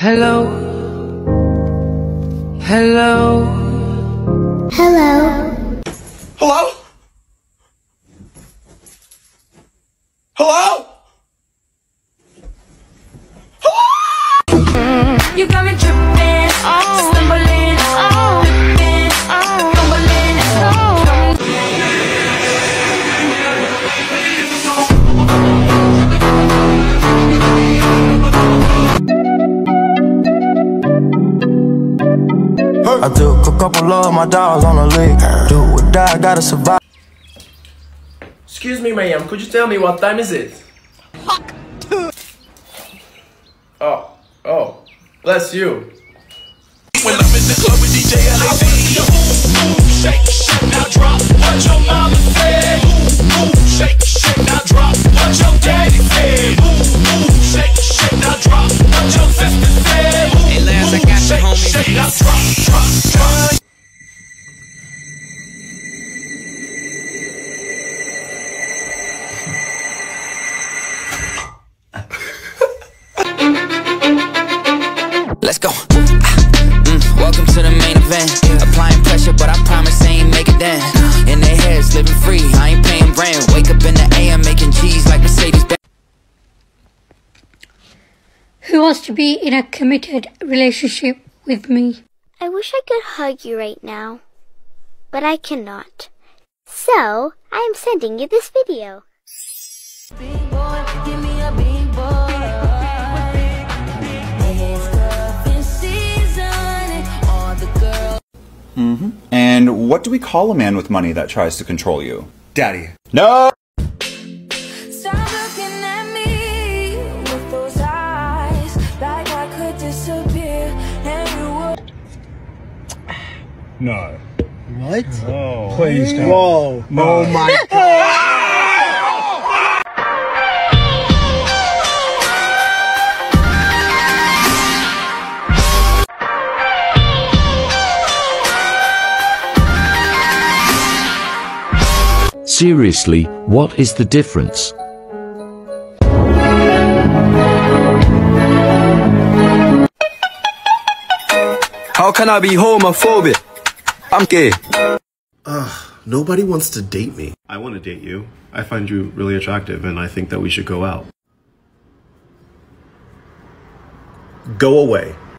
Hello. Hello. Hello. Hello? Hello? You got me tripping, stumbling, flipping, fumbling, I took a couple of my dogs on a lake. Do or die, gotta survive. Excuse me, ma'am. Could you tell me what time is it? Fuck. Oh. Bless you. When I'm in the club with DJ LAD, shake, shake, now drop. What your mama said. Shake, shake, now drop. What your daddy said. Shake, shake, now drop. What your sister said. Hey, Lance, I got you, homie. Shake, now drop. Let's go. Welcome to the main event. Applying pressure, but I promise I ain't make it dance. In their heads, living free, I ain't paying rent. Wake up in the AM, making cheese like Mercedes. Who wants to be in a committed relationship with me? I wish I could hug you right now, but I cannot. So, I am sending you this video. big boy, give me a big boy. And what do we call a man with money that tries to control you? Daddy. No! Stop looking at me with those eyes, like I could disappear and you would. No. What? Oh. Please don't. Whoa. No. Oh my God. Seriously, what is the difference? How can I be homophobic? I'm gay. Nobody wants to date me. I want to date you. I find you really attractive and I think that we should go out. Go away.